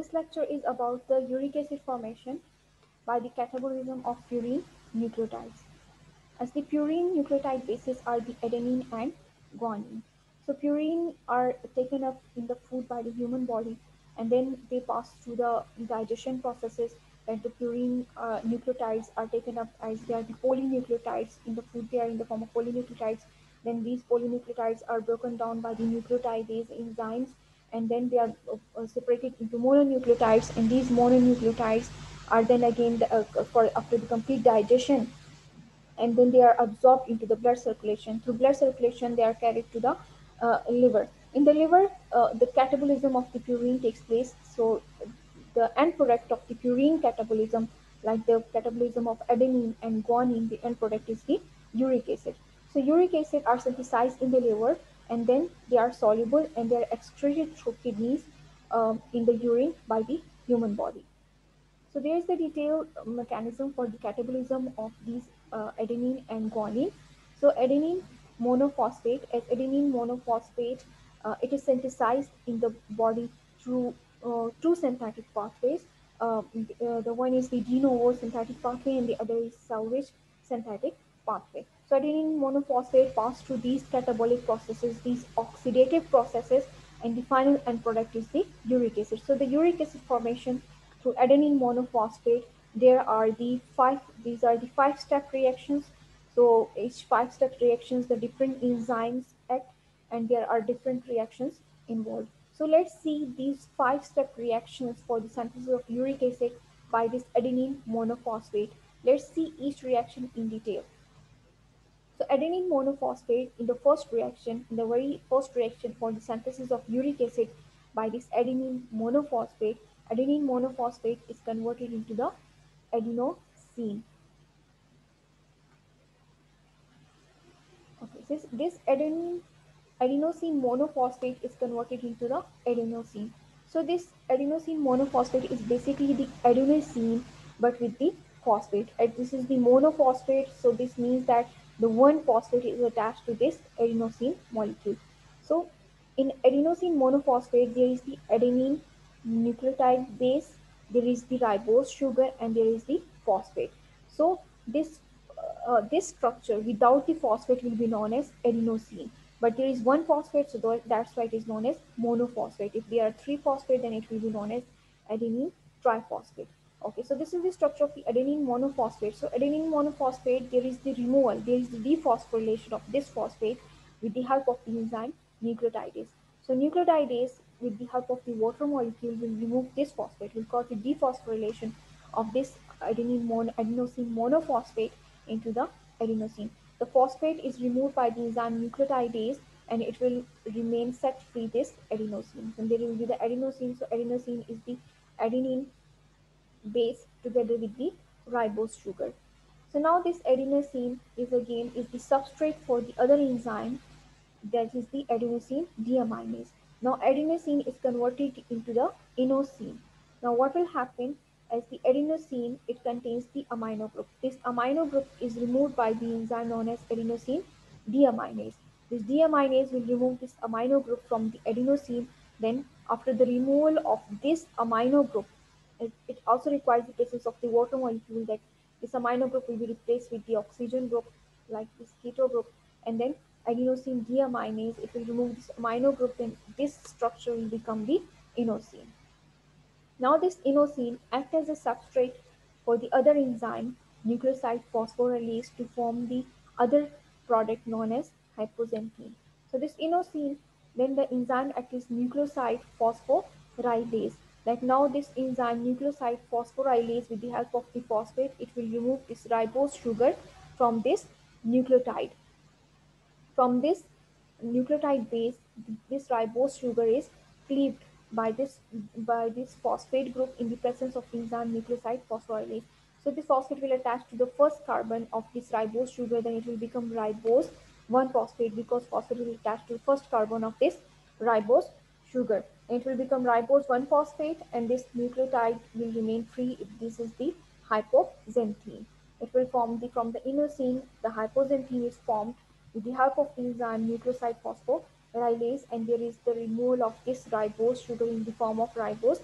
this lecture is about the uric acid formation by the catabolism of purine nucleotides. As the purine nucleotide bases are the adenine and guanine. So purine are taken up in the food by the human body, and then they pass through the digestion processes, that the purine nucleotides are taken up as they are the polynucleotides in the food. They are in the form of polynucleotides. Then these polynucleotides are broken down by the nucleotidase enzymes, and then they are separated into mononucleotides, and these mononucleotides are then again for after the complete digestion, and then they are absorbed into the blood circulation. Through blood circulation, they are carried to the liver. In the liver, the catabolism of the purine takes place. So the end product of the purine catabolism, like the catabolism of adenine and guanine, the end product is the uric acid. So uric acid are synthesized in the liver, and then they are soluble and they are excreted through kidneys in the urine by the human body. So there is the detailed mechanism for the catabolism of these adenine and guanine. So adenine monophosphate, as adenine monophosphate, it is synthesized in the body through two synthetic pathways. The one is the de novo synthetic pathway, and the other is salvage synthetic pathway. So adenine monophosphate pass through these catabolic processes, these oxidative processes, and the final end product is the uric acid. So the uric acid formation through adenine monophosphate, there are the five, these are the five-step reactions. So each five-step reactions, the different enzymes act, and there are different reactions involved. So let's see these five-step reactions for the synthesis of uric acid by this adenine monophosphate. Let's see each reaction in detail. So adenine monophosphate in the first reaction, in the very first reaction for the synthesis of uric acid by this adenine monophosphate is converted into the adenosine. Okay, this adenosine monophosphate is converted into the adenosine. So this adenosine monophosphate is basically the adenosine but with the phosphate. And this is the monophosphate, so this means that the one phosphate is attached to this adenosine molecule. So in adenosine monophosphate, there is the adenine nucleotide base, there is the ribose sugar, and there is the phosphate. So this structure without the phosphate will be known as adenosine. But there is one phosphate, so that's why it is known as monophosphate. If there are three phosphate, then it will be known as adenine triphosphate. Okay, so this is the structure of the adenine monophosphate. So adenine monophosphate, there is the removal, there is the dephosphorylation of this phosphate with the help of the enzyme nucleotidase. So nucleotidase, with the help of the water molecule, will remove this phosphate, will cause the dephosphorylation of this adenosine monophosphate into the adenosine. The phosphate is removed by the enzyme nucleotidase, and it will remain set free this adenosine. And there will be the adenosine. So adenosine is the adenine base together with the ribose sugar. So now this adenosine is the substrate for the other enzyme, that is the adenosine deaminase. Now adenosine is converted into the inosine. Now what will happen, as the adenosine, it contains the amino group. This amino group is removed by the enzyme known as adenosine deaminase. This deaminase will remove this amino group from the adenosine. Then after the removal of this amino group, it also requires the presence of the water molecule, that this amino group will be replaced with the oxygen group, like this keto group, and then adenosine deaminase, it will remove this amino group, then this structure will become the inosine. Now this inosine acts as a substrate for the other enzyme, nucleoside phosphorylase, to form the other product known as hypoxanthine. So this inosine, then the enzyme acts as nucleoside phosphorylase. Like now this enzyme nucleoside phosphorylase, with the help of the phosphate, it will remove this ribose sugar from this nucleotide. From this nucleotide base, this ribose sugar is cleaved by this phosphate group in the presence of enzyme nucleoside phosphorylase. So this phosphate will attach to the first carbon of this ribose sugar, then it will become ribose 1 phosphate, because phosphate will attach to the first carbon of this ribose sugar. And it will become ribose 1 phosphate, and this nucleotide will remain free if this is the hypoxanthine. It will form from the inosine, the hypoxanthine is formed with the help of enzyme nucleoside phosphorylase, and there is the removal of this ribose sugar in the form of ribose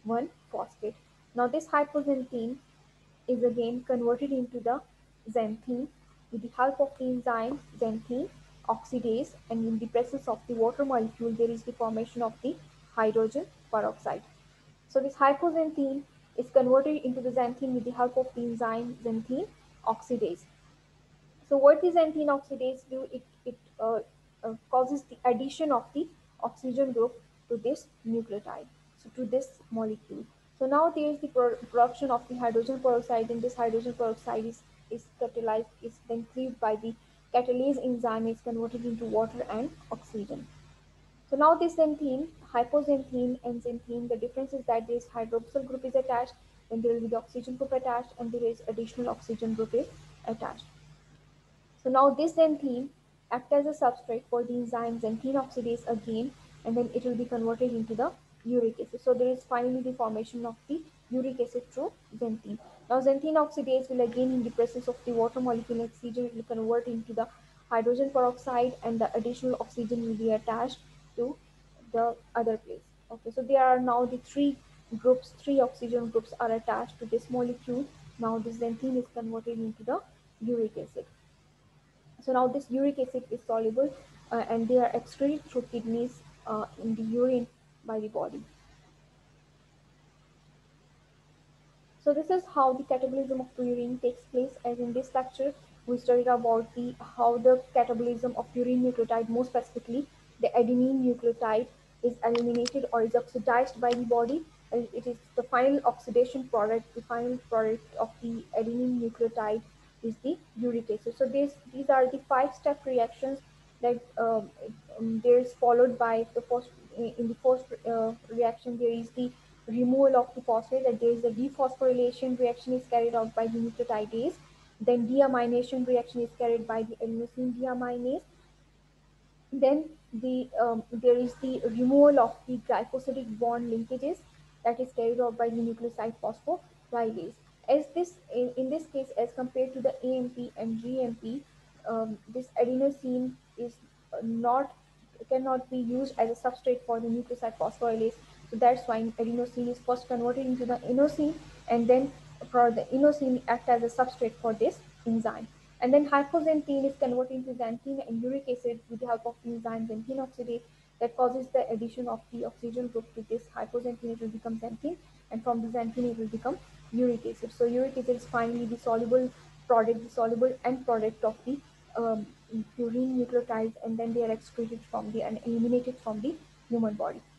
one phosphate. Now this hypoxanthine is again converted into the xanthine with the help of the enzyme xanthine oxidase, and in the presence of the water molecule there is the formation of the hydrogen peroxide. So this hypoxanthine is converted into the xanthine with the help of the enzyme xanthine oxidase. So what the xanthine oxidase do? It causes the addition of the oxygen group to this nucleotide, so to this molecule. So now there is the production of the hydrogen peroxide, and this hydrogen peroxide is catalyzed, is then cleaved by the catalase enzyme, is converted into water and oxygen. So now this xanthine, hypoxanthine and xanthine, the difference is that this hydroxyl group is attached, then there will be the oxygen group attached, and there is additional oxygen group is attached. So now this xanthine act as a substrate for the enzyme xanthine oxidase again, and then it will be converted into the uric acid. So there is finally the formation of the uric acid through xanthine. Now xanthine oxidase will again, in the presence of the water molecule oxygen, it will convert into the hydrogen peroxide, and the additional oxygen will be attached to the other place. Okay, so there are now the three groups, three oxygen groups are attached to this molecule. Now this xanthine is converted into the uric acid. So now this uric acid is soluble, and they are excreted through kidneys in the urine by the body. So this is how the catabolism of purine takes place. As in this lecture, we studied about the how the catabolism of purine nucleotide, more specifically the adenine nucleotide, is eliminated or is oxidized by the body. And it is the final oxidation product. The final product of the adenine nucleotide is the uric acid. So these are the five-step reactions that there is followed by the first. In the first reaction, there is the removal of the phosphate, that there is a dephosphorylation reaction is carried out by the nucleotidase. Then deamination reaction is carried by the adenosine deaminase. Then there is the removal of the glycosidic bond linkages that is carried out by the nucleoside phosphorylase. As this in this case, as compared to the AMP and GMP, this adenosine is not cannot be used as a substrate for the nucleoside phosphorylase. So that's why adenosine is first converted into the inosine, and then for the inosine act as a substrate for this enzyme. And then hypoxanthine is converted into xanthine and uric acid with the help of the enzyme xanthine oxidase that causes the addition of the oxygen group to this hypoxanthine. It will become xanthine, and from the xanthine it will become uric acid. So uric acid is finally the soluble product, the soluble end product of the purine nucleotides, and then they are excreted from the and eliminated from the human body.